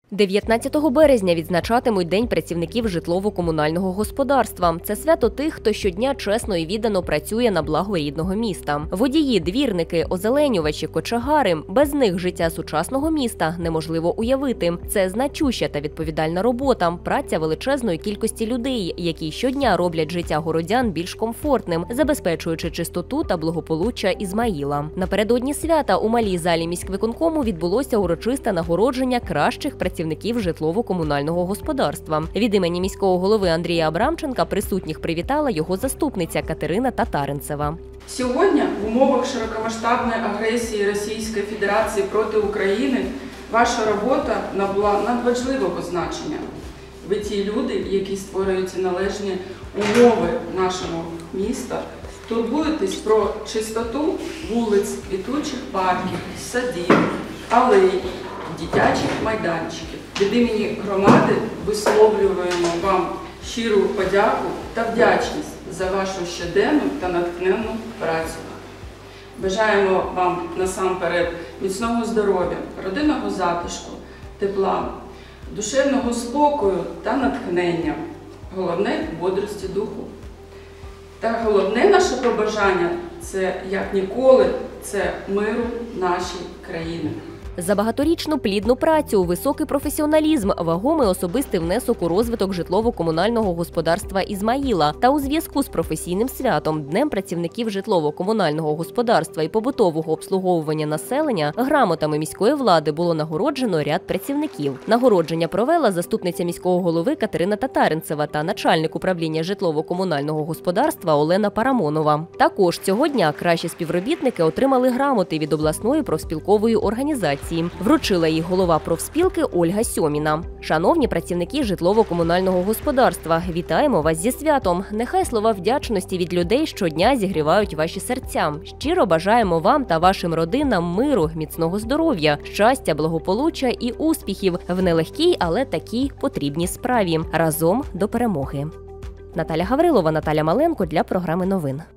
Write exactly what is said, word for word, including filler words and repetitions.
дев'ятнадцятого березня відзначатимуть День працівників житлово-комунального господарства. Це свято тих, хто щодня чесно і віддано працює на благо рідного міста. Водії, двірники, озеленювачі, кочегари – без них життя сучасного міста неможливо уявити. Це значуща та відповідальна робота, праця величезної кількості людей, які щодня роблять життя городян більш комфортним, забезпечуючи чистоту та благополуччя Ізмаїла. Напередодні свята у малій залі міськвиконкому відбулося урочисте нагородження кращих працівників працівників житлово-комунального господарства. Від імені міського голови Андрія Абрамченка присутніх привітала його заступниця Катерина Татаринцева. Сьогодні в умовах широкомасштабної агресії Російської Федерації проти України ваша робота набула надважливого значення. Ви ті люди, які створюють належні умови нашого міста, турбуєтесь про чистоту вулиць, квітучих парків, садів, алей, дитячих майданчиків. Від імені громади висловлюємо вам щиру подяку та вдячність за вашу щоденну та натхненну працю. Бажаємо вам насамперед міцного здоров'я, родинного затишку, тепла, душевного спокою та натхнення, головне – бодрості духу. Та головне наше побажання – це, як ніколи, це миру нашій країні. За багаторічну плідну працю, високий професіоналізм, вагомий особистий внесок у розвиток житлово-комунального господарства Ізмаїла та у зв'язку з професійним святом – Днем працівників житлово-комунального господарства і побутового обслуговування населення грамотами міської влади було нагороджено ряд працівників. Нагородження провела заступниця міського голови Катерина Татаринцева та начальник управління житлово-комунального господарства Олена Парамонова. Також цього дня кращі співробітники отримали грамоти від обласної профспілкової організації. Вручила їх голова профспілки Ольга Сьоміна. Шановні працівники житлово-комунального господарства, вітаємо вас зі святом. Нехай слова вдячності від людей щодня зігрівають ваші серця. Щиро бажаємо вам та вашим родинам миру, міцного здоров'я, щастя, благополуччя і успіхів в нелегкій, але такій потрібній справі. Разом до перемоги. Наталя Гаврилова, Наталя Маленко для програми новин.